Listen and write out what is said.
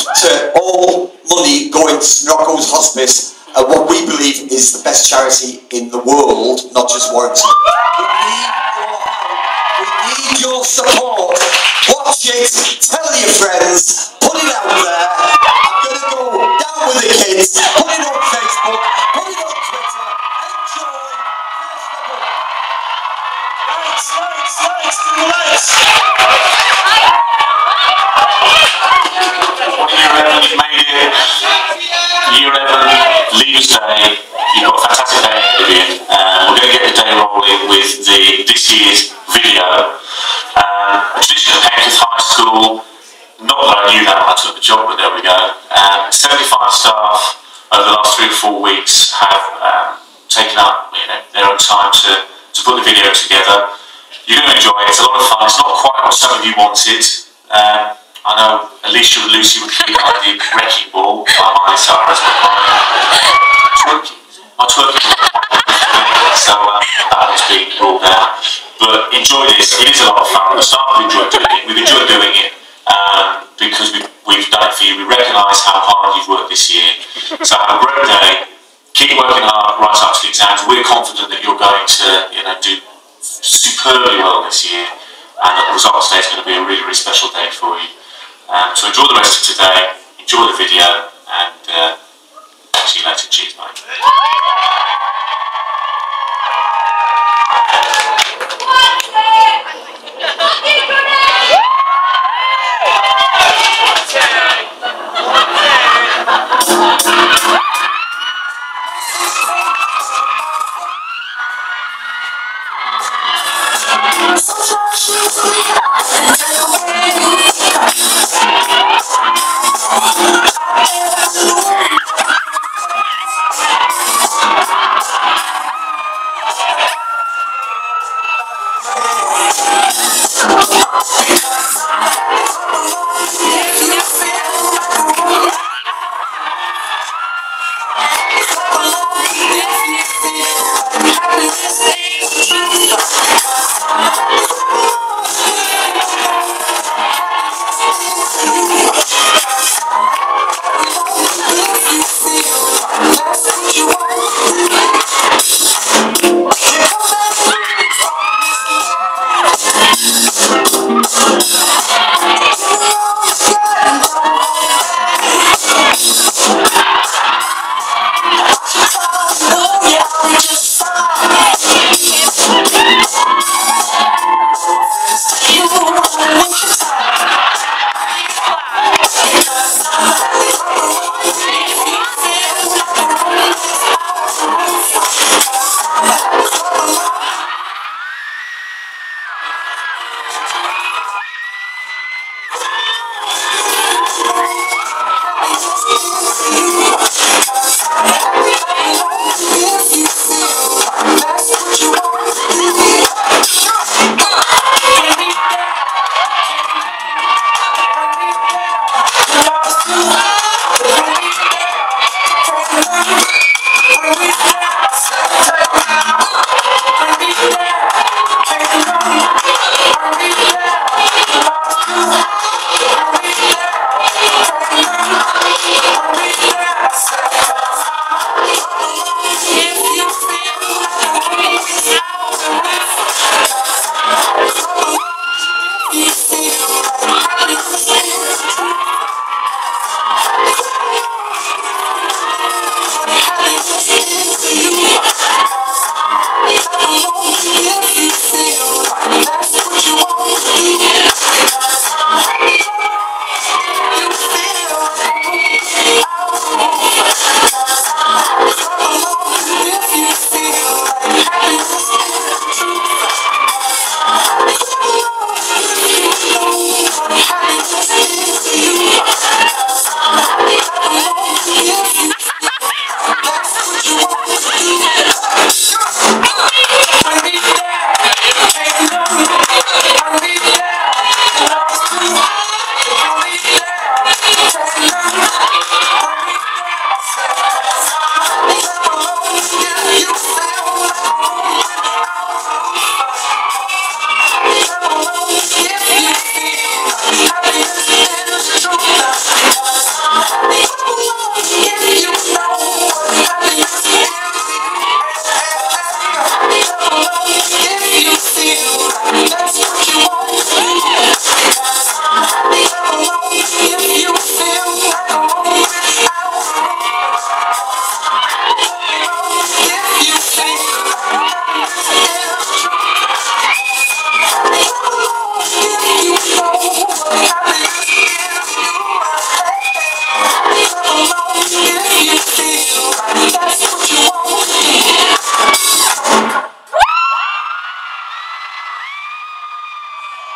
to all money going to Morocco's hospice, what we believe is the best charity in the world, not just Warrington. We need your help. We need your support. Watch it, tell your friends, put it out there. I'm going to go down with the kids, put it on Facebook, put it on Twitter. Enjoy. Lights. You've made it. Year 11, Leaders Day. You've got a fantastic day ahead of you. We're going to get the day rolling with this year's video. Tradition at Penketh High School. Not that I knew that when I took the job, but there we go. 75 staff over the last 3 or 4 weeks have taken up their own time to put the video together. You're going to enjoy it. It's a lot of fun. It's not quite what some of you wanted. I know Alicia and Lucy were keen on the wrecking ball by Miley Cyrus, but my twerking so that has been ruled out. But enjoy this. It is a lot of fun. The staff have enjoyed doing it. We've enjoyed doing it because we've done it for you. We recognise how hard you've worked this year. So have a great day. Keep working hard right up to the exams. We're confident that you're going to do superbly well this year, and that the results day is going to be a really, really special day for you. So enjoy the rest of today, enjoy the video, and see you later. Cheers, mate. If you feel like that's